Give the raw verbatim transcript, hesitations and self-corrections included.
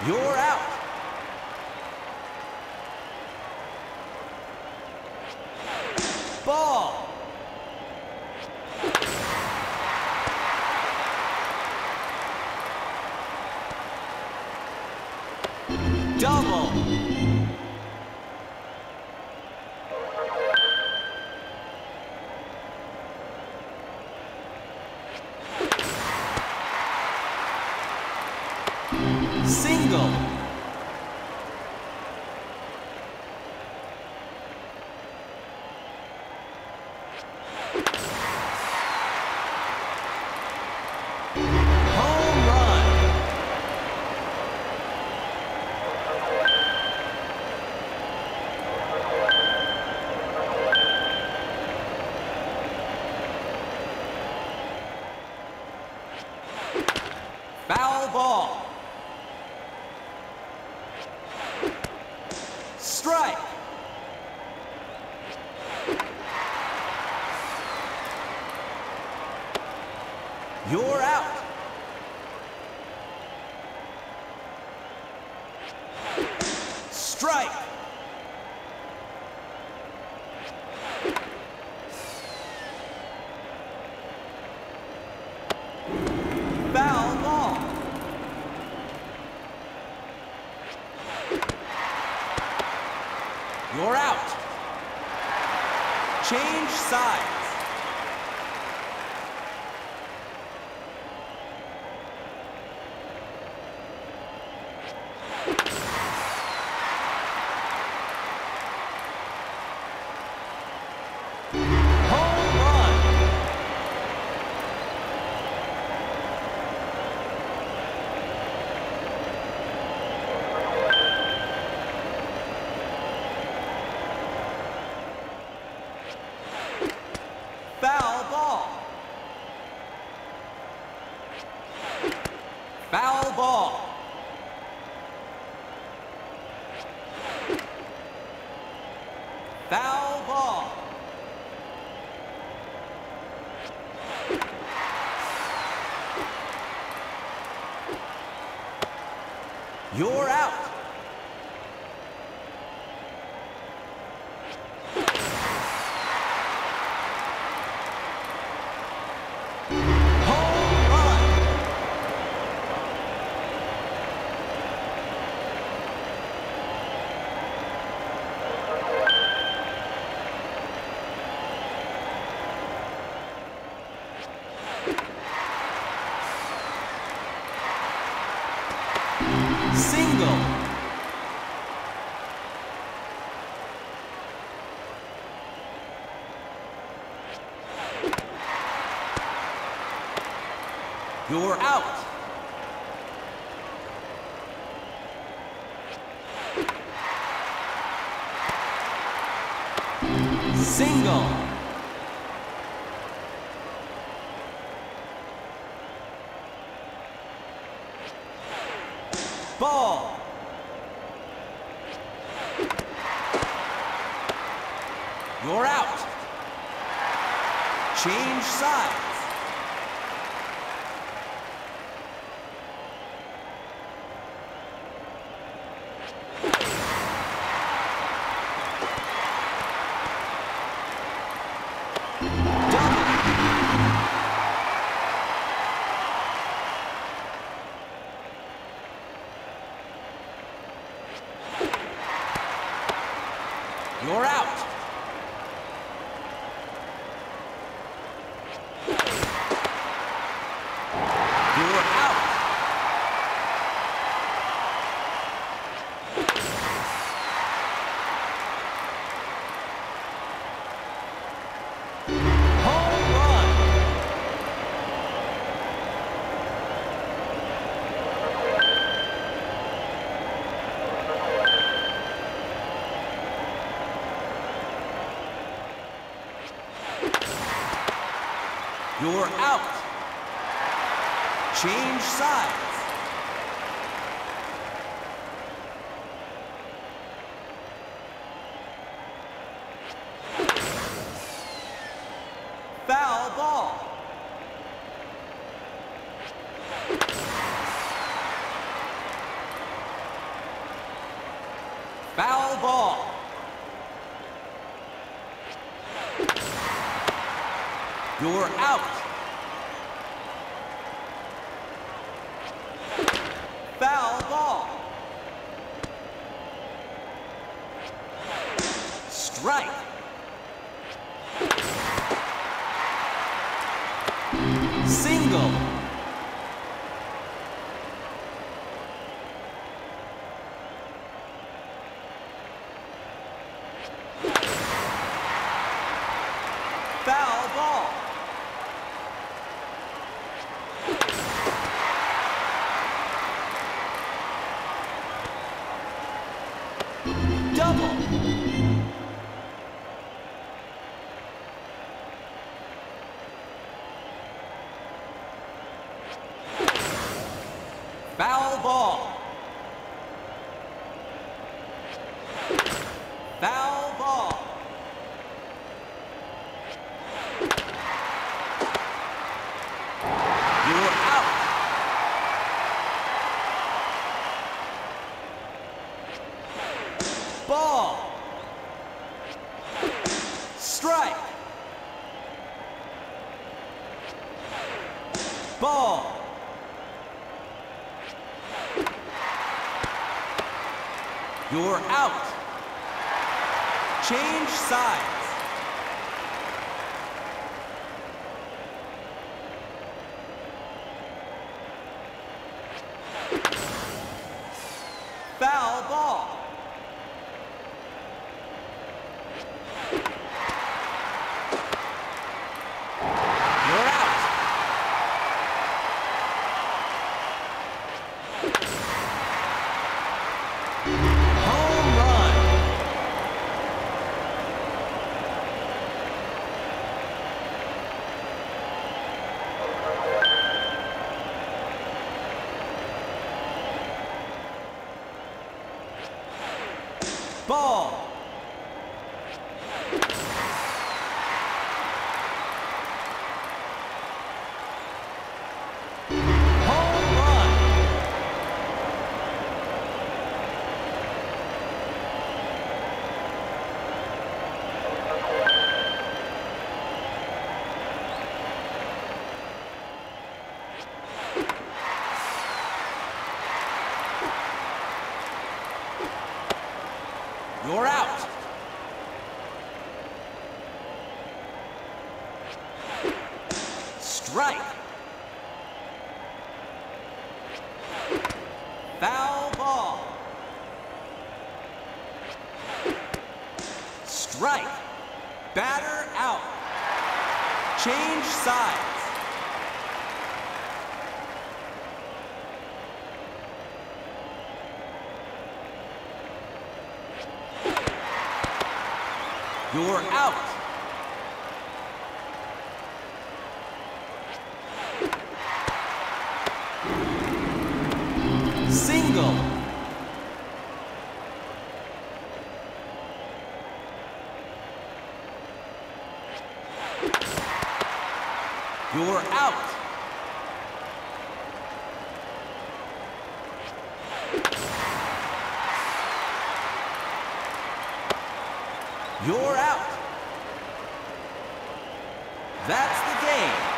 You're out. Ball. Double. Single. Home run. Foul ball. Strike. You're out. Strike. Foul ball. You're out. Change sides. Home run. Foul ball. Foul ball. Foul ball. You're out. Home run. Single. You're out. Single. Ball. You're out. Change sides. You're out. You're out. Home run. You're out. Change sides. Foul ball. You're out. Foul ball. Strike. Single. Foul ball. Double. Foul ball. Foul ball. You're out. Ball. Strike. Ball. You're out. Change sides. Foul ball. You're out. Home run. Ball. Home run. You're out. Strike. Foul ball. Strike. Batter out. Change sides. You're out. Single. You're out. You're out. That's the game.